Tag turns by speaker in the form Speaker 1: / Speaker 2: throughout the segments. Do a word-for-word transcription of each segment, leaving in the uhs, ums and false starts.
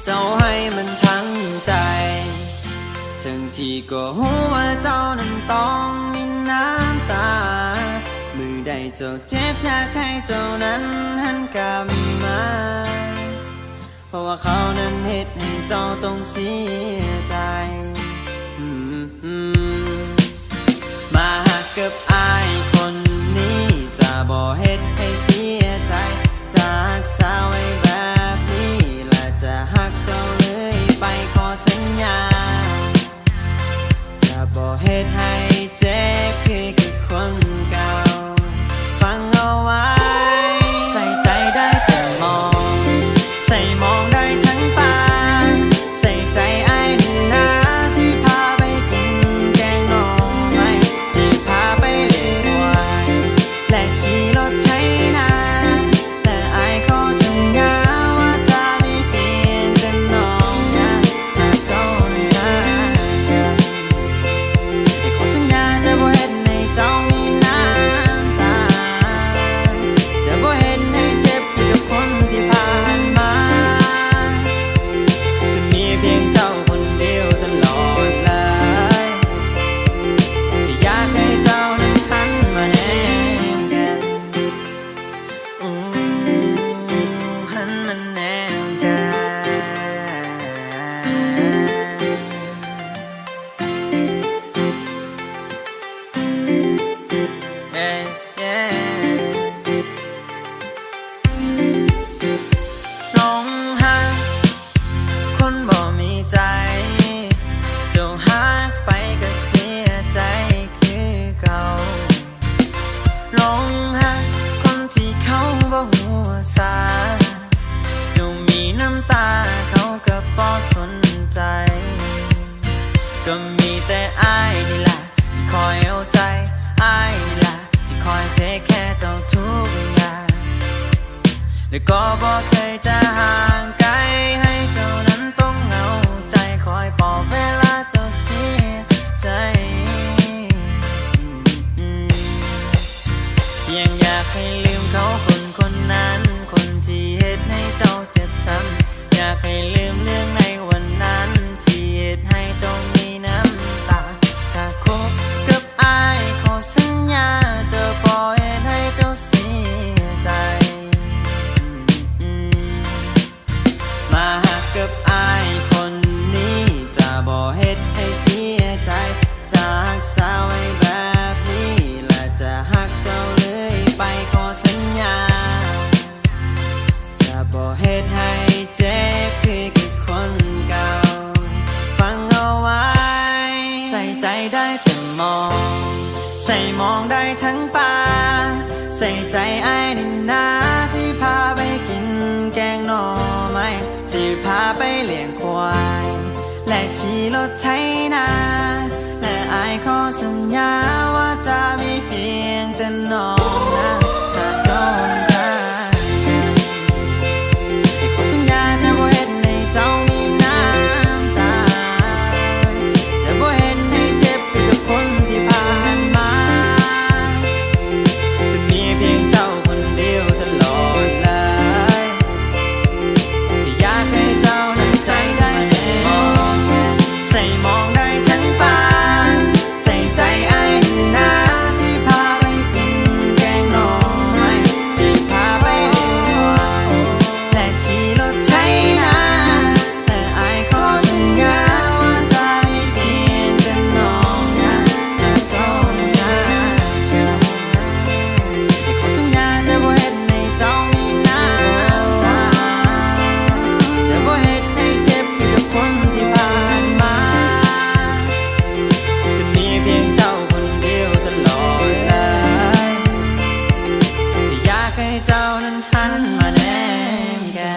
Speaker 1: เจ้าให้มันทั้งใจทั้งที่ก็รู้ว่าเจ้านั้นต้องมีน้ำตามือใดเจ้าเจ็บอยากให้เจ้านั้นหันกลับมาเพราะว่าเขานั้นเหตุให้เจ้าต้องเสียใจมาหักกับอายคนนี้จะบ่เหตุให้เสียใจจากสาวไว้แบบนี้และจะหักเจ้าเลยไปขอสัญญาจะบ่เหตุให้เจ็บคือกับคนเก่าฟังเอาไว้ใส่ใจได้แต่มองใส่มองได้ทั้งตาใส่ใจไอ้ดินนาที่พาไปกินแกงหน่อไม้ที่พาไปเลี้ยงควายและขี่รถไถนาแต่ไอ้ขอสัญญาว่าจะไม่เปลี่ยนแต่น้องนะถ้าเจ้านั้นรักกันไอ้ขอสัญญาจะบ่เฮ็ดให้เจ้ามีน้ำตาจะบ่เฮ็ดให้เจ็บคือกับคนที่ผ่านมาจะมีเพียงเจ้าคนเดียวตลอดเลยที่อยากให้เจ้านั้นหันมาแนมกันอู้หันมาแนมกันเอ้ยเย้น้องหักคนบ่มีใจเจ้าหักไปก็เสียใจคือเก่าลงหักคนที่เขาบ่หัวสาเจ้ามีน้ำตาเขาก็บ่สนใจก็มีแต่อ้ายนี่ล่ะที่คอยเอาใจอ้ายนี่ล่ะที่คอยเทคแค่เจ้าทุกอย่างและก็บ่เคยจะห่างไกลให้เจ้านั้นต้องเหงาใจคอยปลอบเวลาเจ้าเสียใจยังอยากให้ลืมเขาคนคนนั้นคนที่เหตุให้เจ้าเจ็บซ้ำอยากให้ลืมเรื่องในวันนั้นที่เหตุให้เจ้ามีน้ำตาถ้าคบกับอ้ายขอสัญญาจะบ่เหตุให้เจ้าเสียใจมาหักกับอ้ายคนนี้จะบ่เหตุให้เสียใจจากสาวไว้แบบนี้และจะหักเจ้าเลยไปขอสัญญาจะบ่เหตุให้เจ็บคือกับคนเก่าฟังเอาไว้ใส่ใจได้แต่มองใส่มองได้ทั้งตาใส่ใจไอ้ดินนาที่พาไปกินแกงหน่อไม้ที่พาไปเลี้ยงควายและขี่รถไถนาและไอ้ขอสัญญาว่าจะไม่เพียงแต่น้องนะถ้าเจ้านั้นรักกันไอ้ขอสัญญาจะบ่เฮ็ดให้เจ้ามีน้ำตาจะบ่เฮ็ดให้เจ็บคือกับคนที่ผ่านมาจะมีเพียงเจ้าคนเดียวตลอดเลยที่อยากให้เจ้านั้นใจได้แต่มองใส่มองได้ทั้งตาใส่ใจไอ้ดินนาที่พาไปกินแกงหน่อไม้ที่พาไปเลี้ยงควายและขี่รถไถนาและไอ้ขอสัญญาว่าจะไม่เปลี่ยนแต่น้องนะถ้าเจ้านั้นรักกันไอ้ขอสัญญาจะบ่เฮ็ดให้เจ้ามีน้ำตาจะบ่เฮ็ดให้เจ็บคือกับคนที่ผ่านมาจะมีเพียงเจ้าคนเดียวตลอดเลยที่อยากให้เจ้านั้นหันมาแนมกัน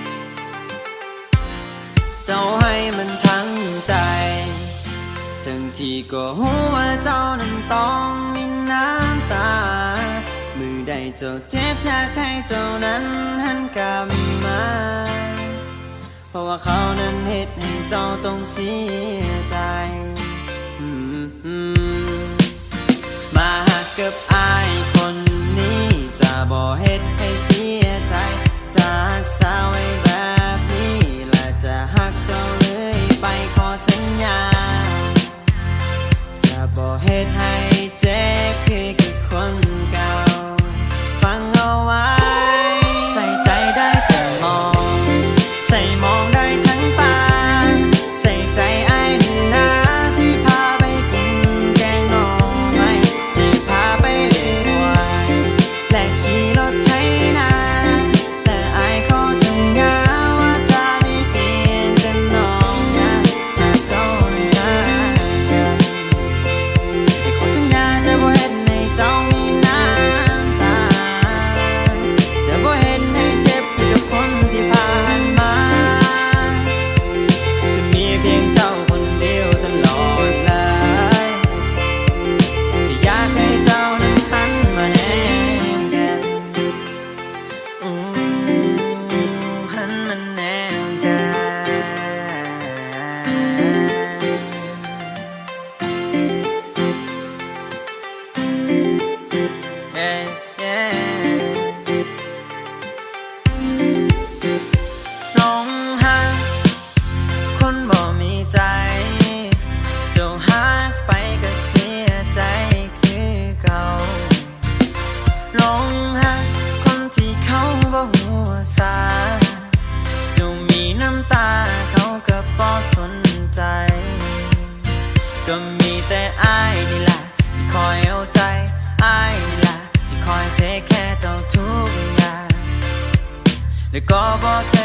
Speaker 1: เจ้าให้มันทั้งใจทั้งที่ก็หัวเจ้านั้นต้องมีน้ำตามือใดเจ้าเจ็บอยากให้เจ้านั้นหันกลับมาเพราะว่าเขานั้นเหตุให้เจ้าต้องเสียใจมาหักกับอายคนนี้จะบ่เหตุให้เสียใจจะหักษาไว้แบบนี้และจะหักเจ้าเลยไปขอสัญญาจะบ่เหตุให้เจ็บคือกับคนเก่าฟังเอาไว้ใส่ใจได้แต่มองใส่มองได้ทั้งปากใส่ใจไอ้หนึ่งนาที่พาไปกินแกงหน่อไม้ที่พาไปเลี้ยงควายและขี่รถไถนาและไอ้ขอสัญญาว่าจะไม่เปลี่ยนกันน้องนะถ้าเจ้านั้นรักกันไอ้ขอสัญญาจะบ่เฮ็ดให้เจ้ามีน้ำตาจะบ่เฮ็ดให้เจ็บคือกับคนที่ผ่านมาจะมีเพียงเจ้าคนเดียวตลอดเลยที่อยากให้เจ้านั้นหันมาแนมกันอู้หันมาแนมกันเย้เย้ลงหักคนบ่มีใจเจ้าหักไปก็เสียใจคือเก่าลงหักคนที่เขาบ่หัวซาเจ้ามีน้ำตาเขาก็บ่สนใจก็มีแต่อ้ายนี่ล่ะที่คอยเอาใจอ้ายนี่ล่ะที่คอยเทคแค่เจ้าทุกอย่างและก็บ่เค